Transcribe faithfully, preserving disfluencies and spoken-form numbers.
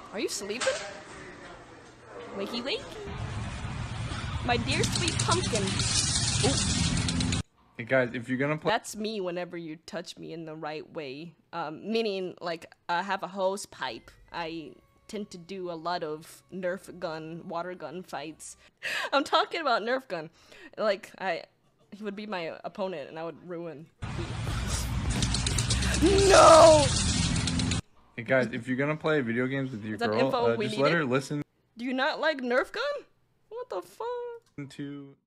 Are you sleeping? Wakey wakey. My dear sweet pumpkin. Ooh. Hey guys, if you're gonna play— That's me whenever you touch me in the right way. Um, meaning, like, I have a hose pipe. I tend to do a lot of Nerf gun, water gun fights. I'm talking about Nerf gun. Like, I, he would be my opponent and I would ruin. No! Hey guys, if you're gonna play video games with your girl, uh, just let her listen Do you not like Nerf gun? What the fuck? to